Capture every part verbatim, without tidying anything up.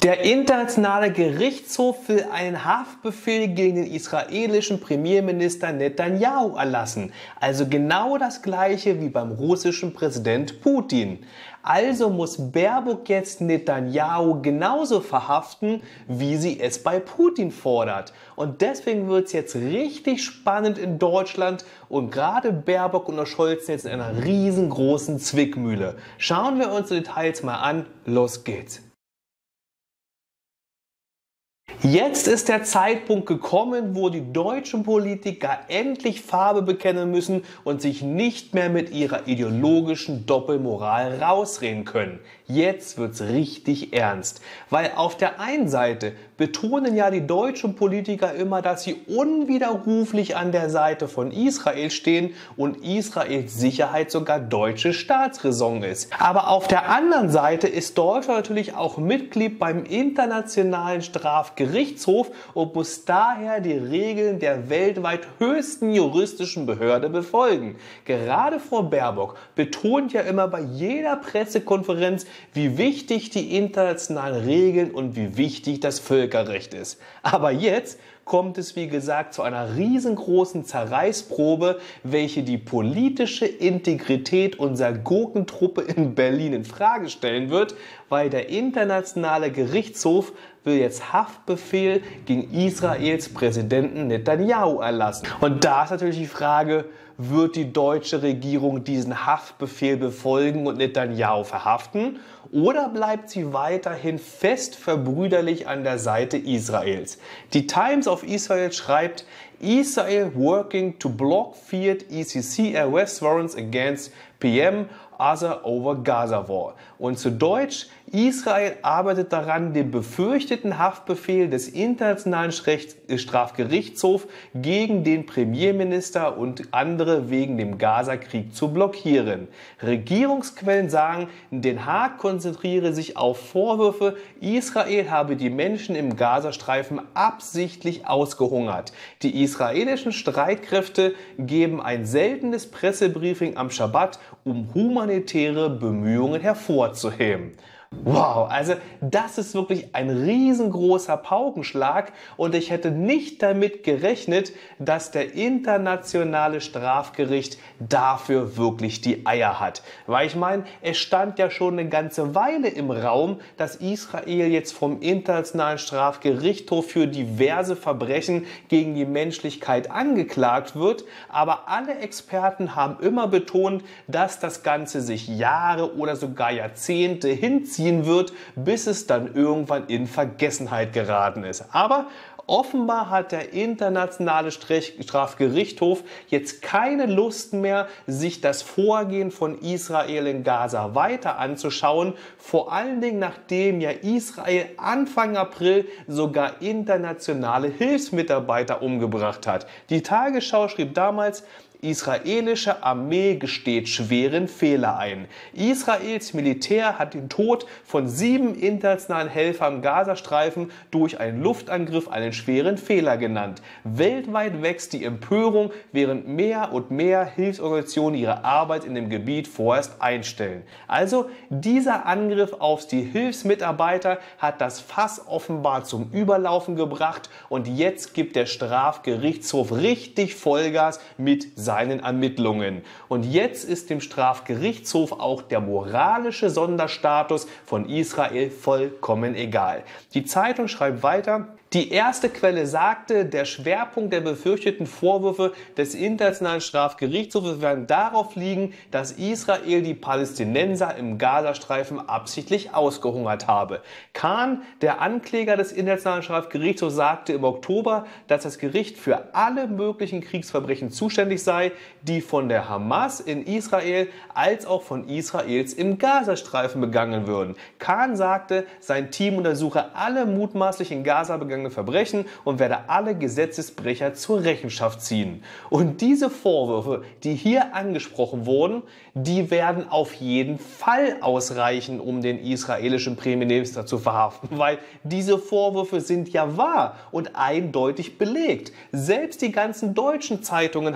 Der Internationale Gerichtshof will einen Haftbefehl gegen den israelischen Premierminister Netanyahu erlassen. Also genau das gleiche wie beim russischen Präsident Putin. Also muss Baerbock jetzt Netanyahu genauso verhaften, wie sie es bei Putin fordert. Und deswegen wird es jetzt richtig spannend in Deutschland und gerade Baerbock und Scholz jetzt in einer riesengroßen Zwickmühle. Schauen wir uns die Details mal an. Los geht's. Jetzt ist der Zeitpunkt gekommen, wo die deutschen Politiker endlich Farbe bekennen müssen und sich nicht mehr mit ihrer ideologischen Doppelmoral rausreden können. Jetzt wird's richtig ernst, weil auf der einen Seite betonen ja die deutschen Politiker immer, dass sie unwiderruflich an der Seite von Israel stehen und Israels Sicherheit sogar deutsche Staatsräson ist. Aber auf der anderen Seite ist Deutschland natürlich auch Mitglied beim Internationalen Strafgerichtshof und muss daher die Regeln der weltweit höchsten juristischen Behörde befolgen. Gerade Frau Baerbock betont ja immer bei jeder Pressekonferenz, wie wichtig die internationalen Regeln und wie wichtig das Völkerrecht ist. Aber jetzt kommt es, wie gesagt, zu einer riesengroßen Zerreißprobe, welche die politische Integrität unserer Gurkentruppe in Berlin in Frage stellen wird, weil der Internationale Gerichtshof will jetzt Haftbefehl gegen Israels Präsidenten Netanyahu erlassen. Und da ist natürlich die Frage, wird die deutsche Regierung diesen Haftbefehl befolgen und Netanyahu verhaften? Oder bleibt sie weiterhin fest verbrüderlich an der Seite Israels? Die Times of Israel schreibt, Israel working to block feared E C C arrest warrants against P M Azar over Gaza War. Und zu Deutsch, Israel arbeitet daran, den befürchteten Haftbefehl des Internationalen Strafgerichtshofs gegen den Premierminister und andere wegen dem Gaza-Krieg zu blockieren. Regierungsquellen sagen, Den Haag konzentriere sich auf Vorwürfe, Israel habe die Menschen im Gazastreifen absichtlich ausgehungert. Die israelischen Streitkräfte geben ein seltenes Pressebriefing am Schabbat, um humanitäre Bemühungen hervorzuheben. Wow, also das ist wirklich ein riesengroßer Paukenschlag und ich hätte nicht damit gerechnet, dass der Internationale Strafgericht dafür wirklich die Eier hat. Weil ich meine, es stand ja schon eine ganze Weile im Raum, dass Israel jetzt vom Internationalen Strafgerichtshof für diverse Verbrechen gegen die Menschlichkeit angeklagt wird, aber alle Experten haben immer betont, dass das Ganze sich Jahre oder sogar Jahrzehnte hinzieht wird, bis es dann irgendwann in Vergessenheit geraten ist. Aber offenbar hat der Internationale Strafgerichtshof jetzt keine Lust mehr, sich das Vorgehen von Israel in Gaza weiter anzuschauen, vor allen Dingen nachdem ja Israel Anfang April sogar internationale Hilfsmitarbeiter umgebracht hat. Die Tagesschau schrieb damals, israelische Armee gesteht schweren Fehler ein. Israels Militär hat den Tod von sieben internationalen Helfern im Gazastreifen durch einen Luftangriff einen schweren Fehler genannt. Weltweit wächst die Empörung, während mehr und mehr Hilfsorganisationen ihre Arbeit in dem Gebiet vorerst einstellen. Also dieser Angriff auf die Hilfsmitarbeiter hat das Fass offenbar zum Überlaufen gebracht und jetzt gibt der Strafgerichtshof richtig Vollgas mit seinen Ermittlungen. Und jetzt ist dem Strafgerichtshof auch der moralische Sonderstatus von Israel vollkommen egal. Die Zeitung schreibt weiter, die erste Quelle sagte, der Schwerpunkt der befürchteten Vorwürfe des Internationalen Strafgerichtshofes werden darauf liegen, dass Israel die Palästinenser im Gazastreifen absichtlich ausgehungert habe. Khan, der Ankläger des Internationalen Strafgerichtshofs, sagte im Oktober, dass das Gericht für alle möglichen Kriegsverbrechen zuständig sei, die von der Hamas in Israel als auch von Israels im Gazastreifen begangen würden. Khan sagte, sein Team untersuche alle mutmaßlich in Gaza begangenen Verbrechen und werde alle Gesetzesbrecher zur Rechenschaft ziehen. Und diese Vorwürfe, die hier angesprochen wurden, die werden auf jeden Fall ausreichen, um den israelischen Premierminister zu verhaften, weil diese Vorwürfe sind ja wahr und eindeutig belegt. Selbst die ganzen deutschen Zeitungen hatten darüber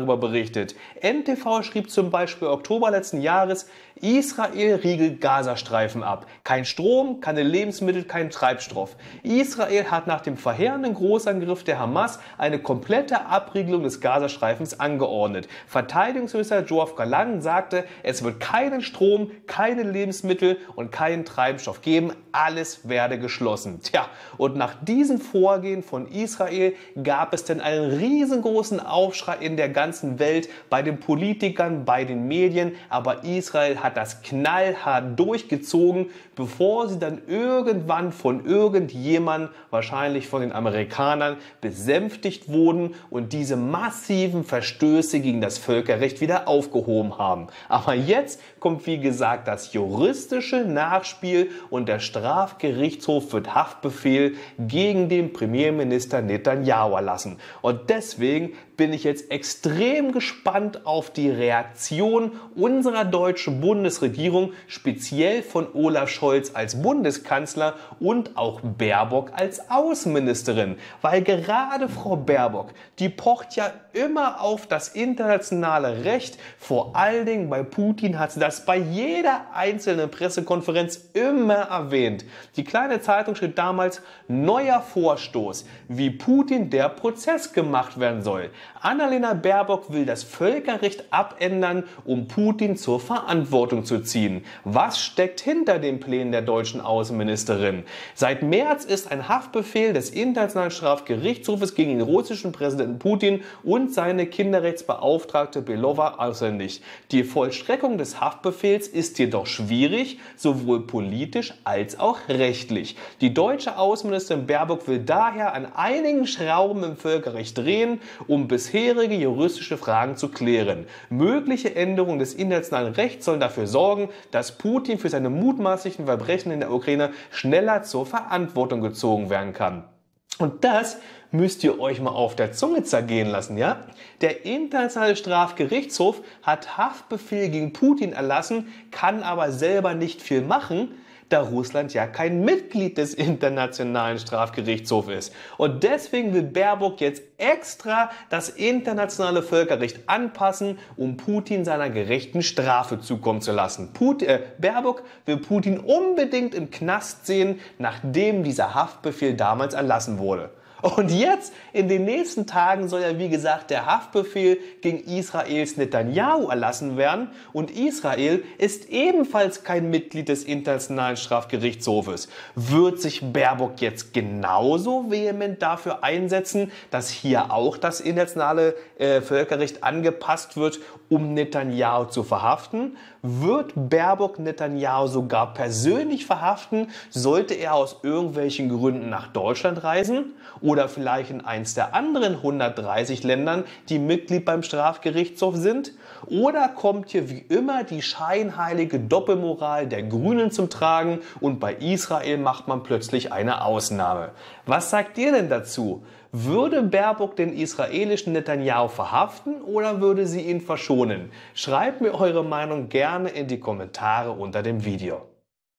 darüber berichtet. N T V schrieb zum Beispiel Oktober letzten Jahres, Israel riegelt Gazastreifen ab. Kein Strom, keine Lebensmittel, kein Treibstoff. Israel hat nach dem verheerenden Großangriff der Hamas eine komplette Abriegelung des Gazastreifens angeordnet. Verteidigungsminister Yoav Gallant sagte, es wird keinen Strom, keine Lebensmittel und keinen Treibstoff geben. Alles werde geschlossen. Tja, und nach diesem Vorgehen von Israel gab es denn einen riesengroßen Aufschrei in der ganzen Welt, bei den Politikern, bei den Medien, aber Israel hat das knallhart durchgezogen, bevor sie dann irgendwann von irgendjemandem, wahrscheinlich von den Amerikanern, besänftigt wurden und diese massiven Verstöße gegen das Völkerrecht wieder aufgehoben haben. Aber jetzt kommt wie gesagt das juristische Nachspiel und der Strafgerichtshof wird Haftbefehl gegen den Premierminister Netanyahu erlassen. Und deswegen bin ich jetzt extrem gespannt auf die Reaktion unserer deutschen Bundesregierung, speziell von Olaf Scholz als Bundeskanzler und auch Baerbock als Außenministerin. Weil gerade Frau Baerbock, die pocht ja immer auf das internationale Recht. Vor allen Dingen bei Putin hat sie das bei jeder einzelnen Pressekonferenz immer erwähnt. Die kleine Zeitung schrieb damals, neuer Vorstoß, wie Putin der Prozess gemacht werden soll. Annalena Baerbock will das Völkerrecht abändern, um Putin zur Verantwortung zu ziehen. Was steckt hinter den Plänen der deutschen Außenministerin? Seit März ist ein Haftbefehl des Internationalen Strafgerichtshofes gegen den russischen Präsidenten Putin und seine Kinderrechtsbeauftragte Belova auswendig. Die Vollstreckung des Haftbefehls ist jedoch schwierig, sowohl politisch als auch rechtlich. Die deutsche Außenministerin Baerbock will daher an einigen Schrauben im Völkerrecht drehen, um bisherige juristische Fragen zu klären. Mögliche Änderungen des internationalen Rechts sollen dafür sorgen, dass Putin für seine mutmaßlichen Verbrechen in der Ukraine schneller zur Verantwortung gezogen werden kann. Und das müsst ihr euch mal auf der Zunge zergehen lassen, ja? Der Internationale Strafgerichtshof hat Haftbefehl gegen Putin erlassen, kann aber selber nicht viel machen, da Russland ja kein Mitglied des Internationalen Strafgerichtshofs ist. Und deswegen will Baerbock jetzt extra das internationale Völkerrecht anpassen, um Putin seiner gerechten Strafe zukommen zu lassen. Put äh, Baerbock will Putin unbedingt im Knast sehen, nachdem dieser Haftbefehl damals erlassen wurde. Und jetzt, in den nächsten Tagen, soll ja wie gesagt der Haftbefehl gegen Israels Netanyahu erlassen werden. Und Israel ist ebenfalls kein Mitglied des Internationalen Strafgerichtshofes. Wird sich Baerbock jetzt genauso vehement dafür einsetzen, dass hier auch das internationale äh, Völkerrecht angepasst wird, um Netanyahu zu verhaften? Wird Baerbock Netanyahu sogar persönlich verhaften, sollte er aus irgendwelchen Gründen nach Deutschland reisen? Oder vielleicht in eins der anderen hundertdreißig Ländern, die Mitglied beim Strafgerichtshof sind? Oder kommt hier wie immer die scheinheilige Doppelmoral der Grünen zum Tragen und bei Israel macht man plötzlich eine Ausnahme? Was sagt ihr denn dazu? Würde Baerbock den israelischen Netanyahu verhaften oder würde sie ihn verschonen? Schreibt mir eure Meinung gerne in die Kommentare unter dem Video.